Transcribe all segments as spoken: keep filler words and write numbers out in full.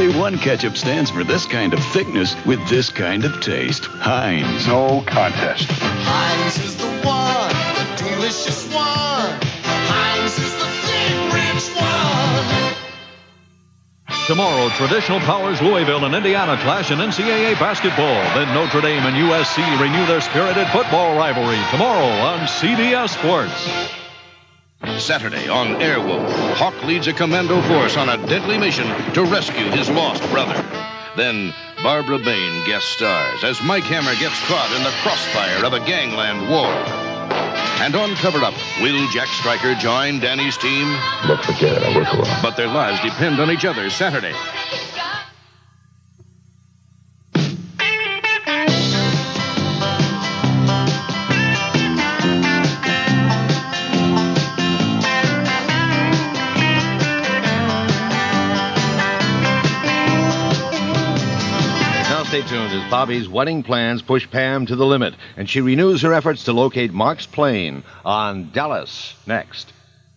Only one ketchup stands for this kind of thickness with this kind of taste. Heinz. No contest. Heinz is the one, the delicious one. Heinz is the thick, rich one. Tomorrow, traditional powers Louisville and Indiana clash in N C double A basketball. Then Notre Dame and U S C renew their spirited football rivalry tomorrow on C B S Sports. Saturday on Airwolf, Hawk leads a commando force on a deadly mission to rescue his lost brother. Then Barbara Bain guest stars as Mike Hammer gets caught in the crossfire of a gangland war. And on Cover Up, will Jack Stryker join Danny's team? But forget it, I work alone. But their lives depend on each other Saturday. Stay tuned as Bobby's wedding plans push Pam to the limit, and she renews her efforts to locate Mark's plane on Dallas next.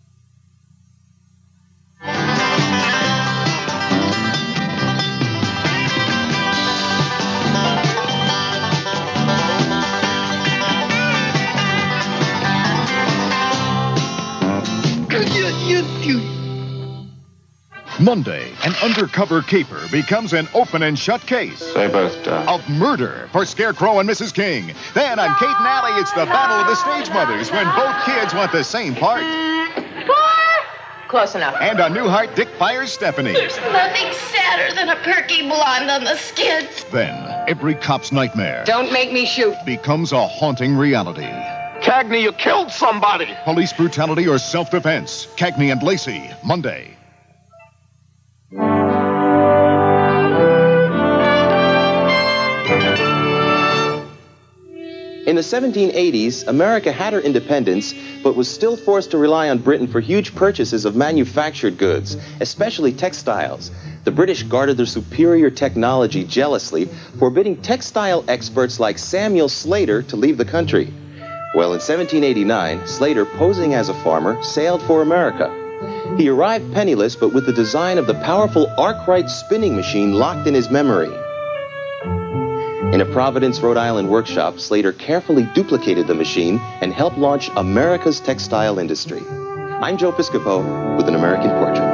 Monday, an undercover caper becomes an open and shut case. They both die. Of murder for Scarecrow and Missus King. Then on Kate and Allie, it's the battle of the stage mothers when both kids want the same part. Four? Close enough. And on Newhart, Dick fires Stephanie. There's nothing sadder than a perky blonde on the skids. Then, every cop's nightmare Don't make me shoot. becomes a haunting reality. Cagney, you killed somebody. Police brutality or self-defense. Cagney and Lacey, Monday. In the seventeen eighties, America had her independence, but was still forced to rely on Britain for huge purchases of manufactured goods, especially textiles. The British guarded their superior technology jealously, forbidding textile experts like Samuel Slater to leave the country. Well, in seventeen eighty-nine, Slater, posing as a farmer, sailed for America. He arrived penniless, but with the design of the powerful Arkwright spinning machine locked in his memory. In a Providence, Rhode Island workshop, Slater carefully duplicated the machine and helped launch America's textile industry. I'm Joe Piscopo with an American Portrait.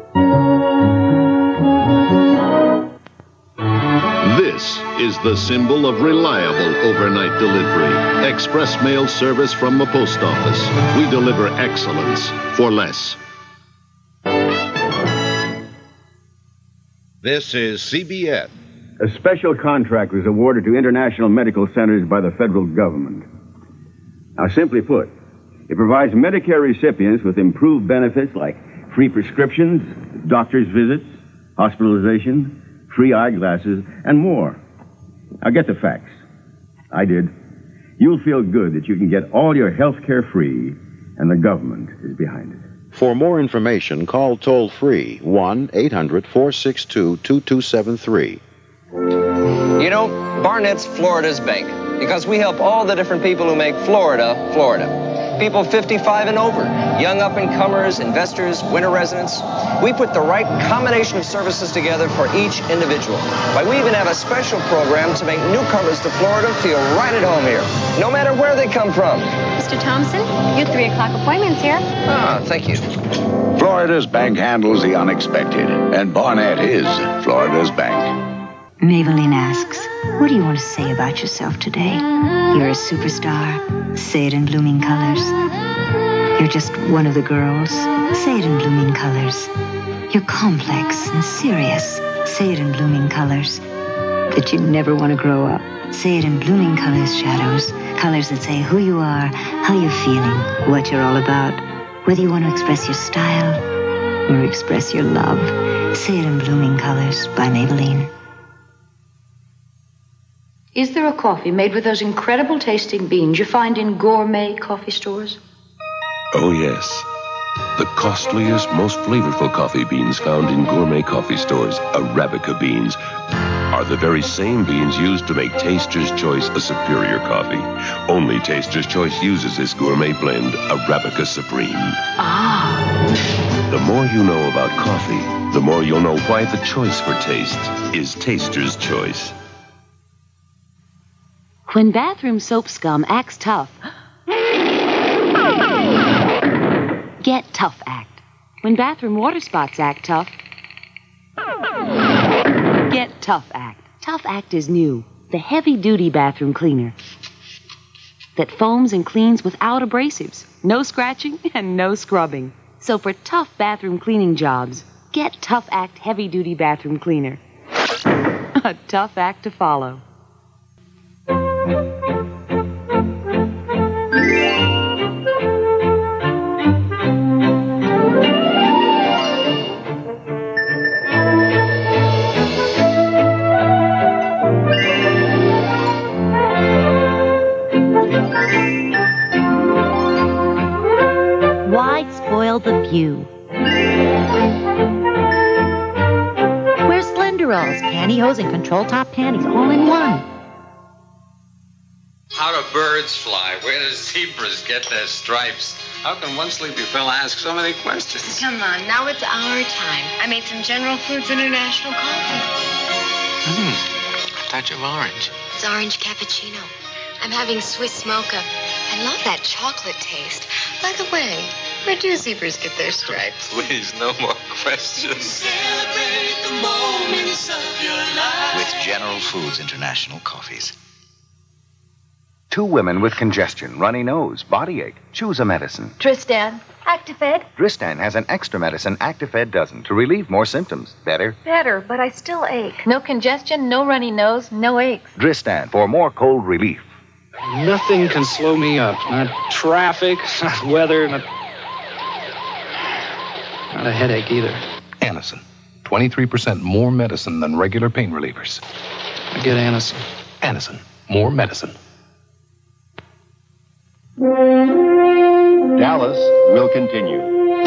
This is the symbol of reliable overnight delivery. Express mail service from the post office. We deliver excellence for less. This is C B S. A special contract was awarded to international medical centers by the federal government. Now, simply put, it provides Medicare recipients with improved benefits like free prescriptions, doctor's visits, hospitalization, free eyeglasses, and more. Now, get the facts. I did. You'll feel good that you can get all your health care free, and the government is behind it. For more information, call toll-free one eight hundred four six two two two seven three. You know, Barnett's Florida's bank, because we help all the different people who make Florida, Florida. People fifty-five and over, young up-and-comers, investors, winter residents. We put the right combination of services together for each individual. Why, we even have a special program to make newcomers to Florida feel right at home here, no matter where they come from. Mister Thompson, your three o'clock appointment's here. Ah, thank you. Florida's bank handles the unexpected, and Barnett is Florida's bank. Maybelline asks, what do you want to say about yourself today? You're a superstar. Say it in blooming colors. You're just one of the girls. Say it in blooming colors. You're complex and serious. Say it in blooming colors. That you never want to grow up. Say it in blooming colors, shadows. Colors that say who you are, how you're feeling, what you're all about. Whether you want to express your style or express your love. Say it in blooming colors by Maybelline. Is there a coffee made with those incredible tasting beans you find in gourmet coffee stores? Oh, yes. The costliest, most flavorful coffee beans found in gourmet coffee stores, Arabica beans. are the very same beans used to make Taster's Choice a superior coffee. Only Taster's Choice uses this gourmet blend, Arabica Supreme. Ah. The more you know about coffee, the more you'll know why the choice for taste is Taster's Choice. When bathroom soap scum acts tough, get Tough Act. When bathroom water spots act tough, get Tough Act. Tough Act is new, the heavy-duty bathroom cleaner that foams and cleans without abrasives, no scratching, and no scrubbing. So for tough bathroom cleaning jobs, get Tough Act heavy-duty bathroom cleaner. A tough act to follow. Why spoil the view? Where's Slenderalls, pantyhose and control top panties all in one? How do birds fly? Where do zebras get their stripes? How can one sleepy fella ask so many questions? Come on, now it's our time. I made some General Foods International coffee. Mmm, a touch of orange. It's orange cappuccino. I'm having Swiss mocha. I love that chocolate taste. By the way, where do zebras get their stripes? Please, no more questions. Celebrate the moments of your life. With General Foods International coffees. Two women with congestion, runny nose, body ache. Choose a medicine. Tristan, Actifed. Dristan has an extra medicine Actifed doesn't to relieve more symptoms. Better? Better, but I still ache. No congestion, no runny nose, no aches. Dristan for more cold relief. Nothing can slow me up. Not traffic, not weather, not... not a headache either. Anacin. twenty-three percent more medicine than regular pain relievers. I get Anacin. Anacin. More medicine. Dallas will continue.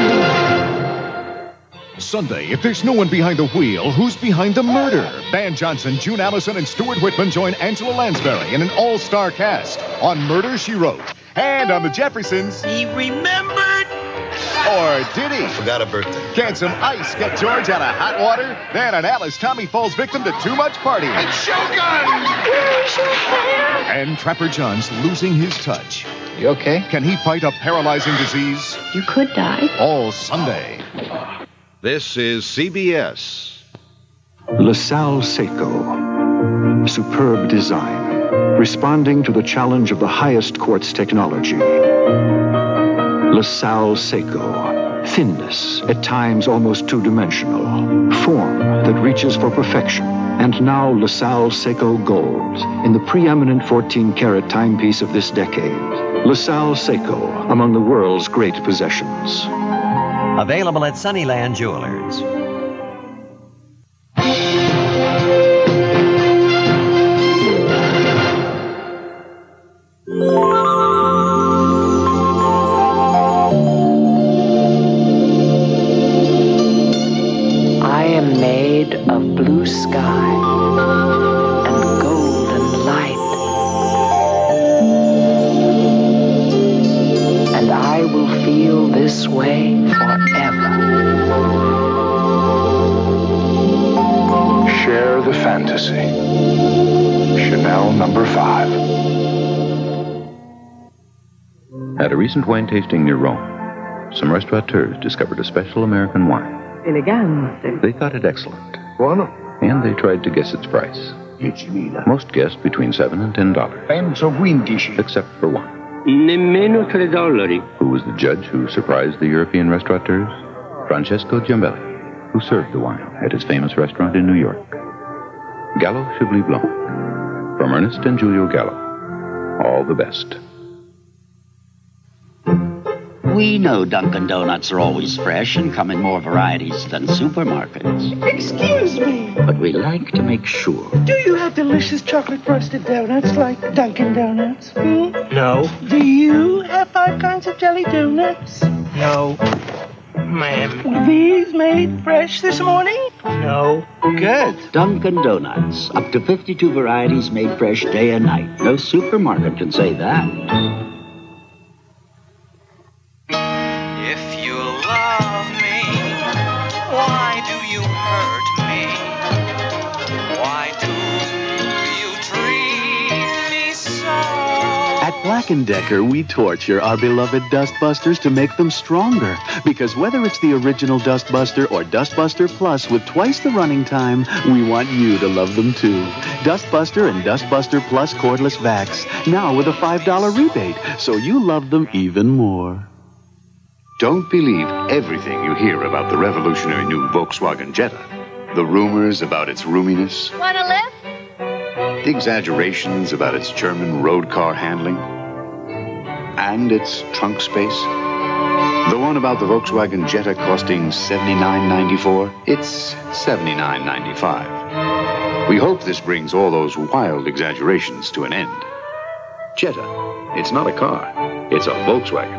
Sunday, if there's no one behind the wheel, who's behind the murder? Van Johnson, June Allison, and Stuart Whitman join Angela Lansbury in an all-star cast on Murder, She Wrote. And on the Jeffersons... He remembered. Or did he? Forgot a birthday. Can some ice get George out of hot water? Then on Alice, Tommy falls victim to too much partying. And Shogun! Where's your hair? And Trapper John's losing his touch. You okay? Can he fight a paralyzing disease? You could die. All Sunday. This is C B S. LaSalle Seiko. Superb design. Responding to the challenge of the highest quartz technology. LaSalle Seiko. Thinness, at times almost two-dimensional. Form that reaches for perfection. And now LaSalle Seiko Gold, in the preeminent fourteen karat timepiece of this decade. LaSalle Seiko, among the world's great possessions. Available at Sunnyland Jewelers. I am made of blue sky and golden light. And I will feel this way forever. Share the fantasy. Chanel number five. At a recent wine tasting near Rome, some restaurateurs discovered a special American wine. Elegante. They thought it excellent. Buono. And they tried to guess its price. Most guessed between seven and ten dollars. Penso quindici. Except for one. Nemmeno tre dollari. Who was the judge who surprised the European restaurateurs? Francesco Giambelli, who served the wine at his famous restaurant in New York. Gallo Chablis Blanc. From Ernest and Julio Gallo. All the best. We know Dunkin' Donuts are always fresh and come in more varieties than supermarkets. Excuse me. But we like to make sure. Do you have delicious chocolate frosted donuts like Dunkin' Donuts? Hmm? No. Do you have five kinds of jelly donuts? No. Ma'am, were these made fresh this morning? No. Good. Dunkin' Donuts. Up to fifty-two varieties made fresh day and night. No supermarket can say that. If you love me, why do you hurt me? Why do you treat me so? At Black and Decker, we torture our beloved Dustbusters to make them stronger. Because whether it's the original Dustbuster or Dustbuster Plus with twice the running time, we want you to love them too. Dustbuster and Dustbuster Plus cordless vacs, now with a five dollar rebate, so you love them even more. Don't believe everything you hear about the revolutionary new Volkswagen Jetta. The rumors about its roominess, Wanna live? the exaggerations about its German road car handling, and its trunk space. The one about the Volkswagen Jetta costing seventy-nine ninety-four, it's seventy-nine ninety-five. We hope this brings all those wild exaggerations to an end. Jetta, it's not a car, it's a Volkswagen.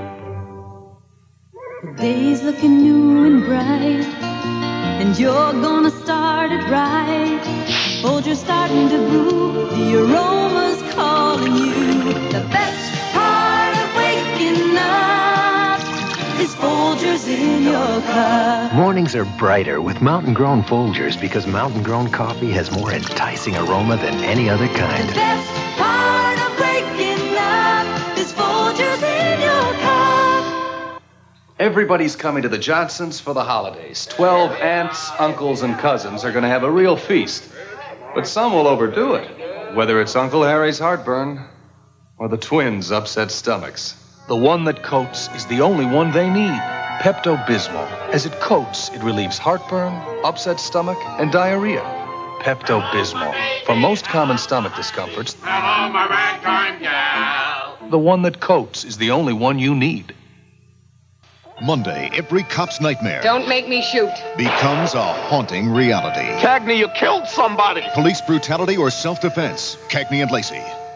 The day's looking new and bright, and you're gonna start it right. Folgers starting to brew, the aroma's calling you. The best part of waking up is Folgers in your cup. Mornings are brighter with mountain-grown Folgers because mountain-grown coffee has more enticing aroma than any other kind. The best part of waking up is Folgers in your cup. Everybody's coming to the Johnsons for the holidays. Twelve aunts, uncles, and cousins are going to have a real feast. But some will overdo it, whether it's Uncle Harry's heartburn or the twins' upset stomachs. The one that coats is the only one they need. Pepto-Bismol. As it coats, it relieves heartburn, upset stomach, and diarrhea. Pepto-Bismol. For most common stomach discomforts, Hello, my ragtime gal. the one that coats is the only one you need. Monday, every cop's nightmare Don't make me shoot. becomes a haunting reality. Cagney, you killed somebody. Police brutality or self-defense. Cagney and Lacey.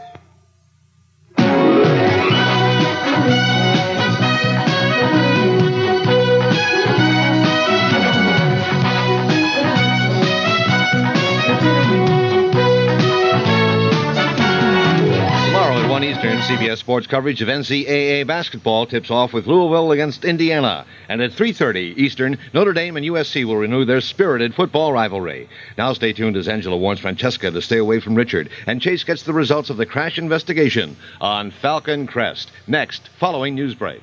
one Eastern, C B S Sports coverage of N C double A basketball tips off with Louisville against Indiana. And at three thirty Eastern, Notre Dame and U S C will renew their spirited football rivalry. Now stay tuned as Angela warns Francesca to stay away from Richard. And Chase gets the results of the crash investigation on Falcon Crest. Next, following Newsbreak.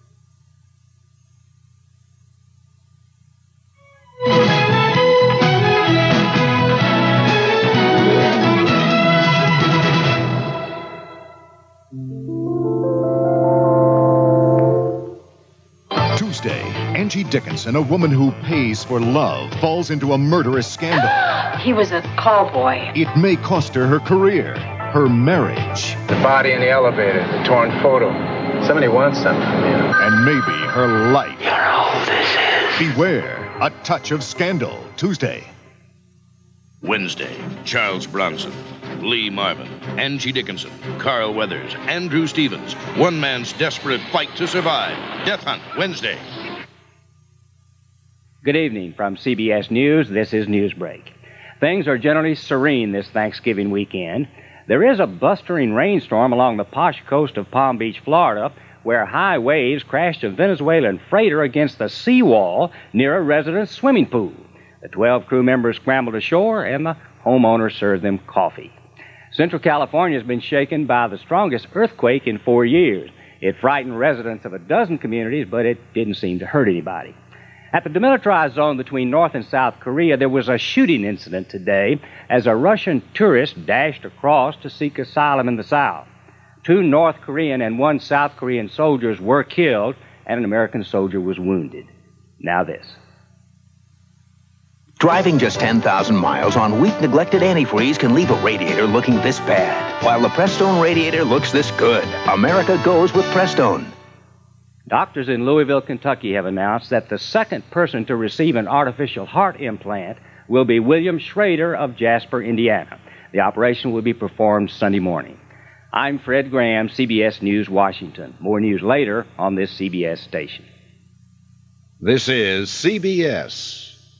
Tuesday, Angie Dickinson, a woman who pays for love, falls into a murderous scandal. He was a call boy. It may cost her her career, her marriage, The body in the elevator, the torn photo. Somebody wants something from you. and maybe her life. You know who this is. Beware, a touch of scandal. Tuesday. Wednesday, Charles Bronson, Lee Marvin, Angie Dickinson, Carl Weathers, Andrew Stevens. One man's desperate fight to survive. Death Hunt, Wednesday. Good evening from C B S News. This is Newsbreak. Things are generally serene this Thanksgiving weekend. There is a blustering rainstorm along the posh coast of Palm Beach, Florida, where high waves crashed a Venezuelan freighter against the seawall near a resident's swimming pool. The twelve crew members scrambled ashore, and the homeowner served them coffee. Central California has been shaken by the strongest earthquake in four years. It frightened residents of a dozen communities, but it didn't seem to hurt anybody. At the demilitarized zone between North and South Korea, there was a shooting incident today as a Russian tourist dashed across to seek asylum in the South. Two North Korean and one South Korean soldiers were killed, and an American soldier was wounded. Now this. Driving just ten thousand miles on weak, neglected antifreeze can leave a radiator looking this bad, while the Prestone radiator looks this good. America goes with Prestone. Doctors in Louisville, Kentucky have announced that the second person to receive an artificial heart implant will be William Schrader of Jasper, Indiana. The operation will be performed Sunday morning. I'm Fred Graham, C B S News, Washington. More news later on this C B S station. This is C B S.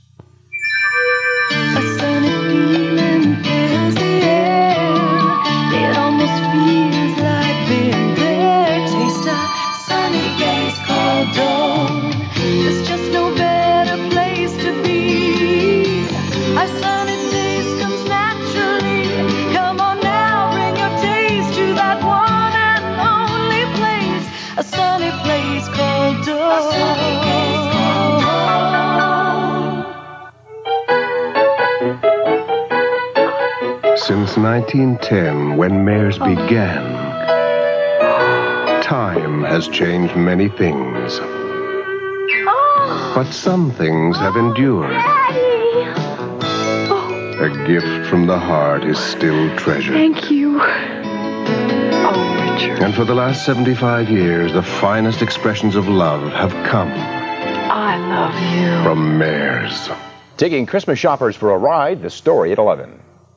A sunny feeling fills the air. It almost feels like being there. Taste a sunny place called Dawn. There's just no better place to be. A sunny taste comes naturally. Come on now, bring your taste to that one and only place. A sunny place called Dawn. Since nineteen ten, when mayors began, time has changed many things. But some things have endured. A gift from the heart is still treasured. Thank you. Oh, Richard. And for the last seventy-five years, the finest expressions of love have come I love you. from mayors. Taking Christmas shoppers for a ride, the story at eleven.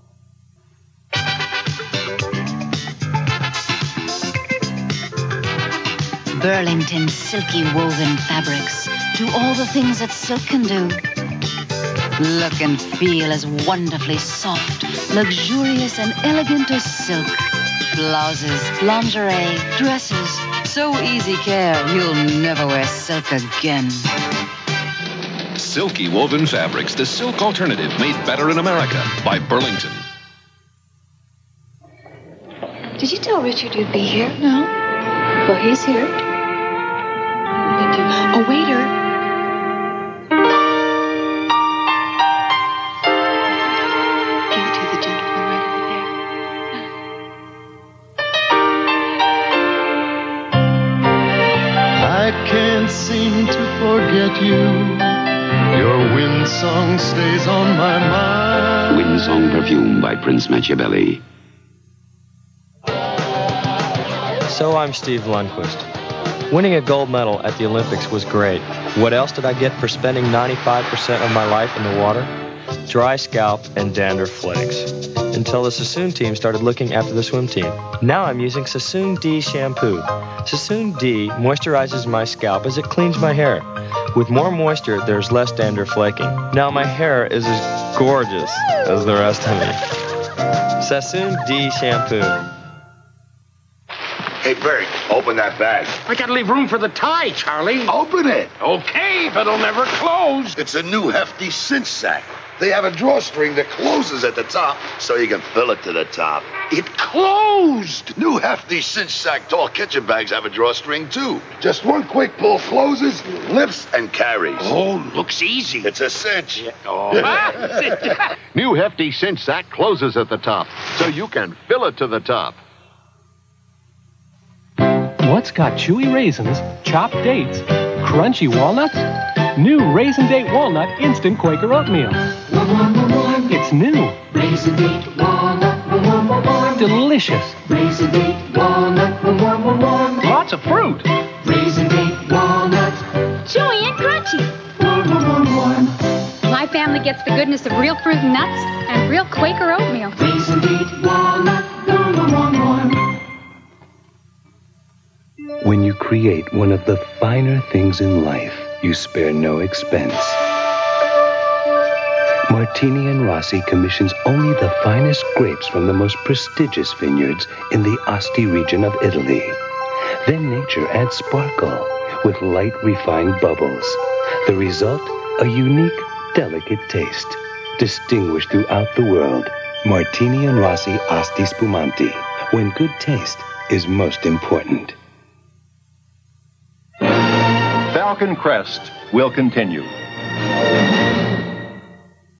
Burlington silky woven fabrics do all the things that silk can do. Look and feel as wonderfully soft, luxurious, and elegant as silk. Blouses, lingerie, dresses, so easy care, you'll never wear silk again. Silky woven fabrics, the silk alternative made better in America by Burlington. Did you tell Richard you'd be here? No. Well, he's here. A waiter. Give it to the gentleman right over there. I can't seem to forget you. Your wind song stays on my mind. Windsong Perfume by Prince Machiavelli. So I'm Steve Lundquist. Winning a gold medal at the Olympics was great. What else did I get for spending ninety-five percent of my life in the water? Dry scalp and dander flakes. Until the Sassoon team started looking after the swim team. Now I'm using Sassoon D shampoo. Sassoon D moisturizes my scalp as it cleans my hair. With more moisture, there's less dander flaking. Now my hair is as gorgeous as the rest of me. Sassoon D shampoo. Hey, Bert, open that bag. I gotta leave room for the tie, Charlie. Open it. Okay, but it'll never close. It's a new hefty cinch sack. They have a drawstring that closes at the top, so you can fill it to the top. It closed. New hefty cinch sack tall kitchen bags have a drawstring, too. Just one quick pull closes, lifts, and carries. Oh, looks easy. It's a cinch. Yeah. Oh. New hefty cinch sack closes at the top, so you can fill it to the top. What's got chewy raisins, chopped dates, crunchy walnuts? New Raisin Date Walnut Instant Quaker Oatmeal. It's new. Raisin Date Walnut. Delicious. Raisin Date Walnut. Lots of fruit. Raisin Date Walnut. Chewy and crunchy. My family gets the goodness of real fruit and nuts and real Quaker oatmeal. Raisin Date Walnut. When you create one of the finer things in life, you spare no expense. Martini and Rossi commissions only the finest grapes from the most prestigious vineyards in the Asti region of Italy. Then nature adds sparkle with light, refined bubbles. The result, a unique, delicate taste. Distinguished throughout the world, Martini and Rossi Asti Spumanti, when good taste is most important. Falcon Crest will continue.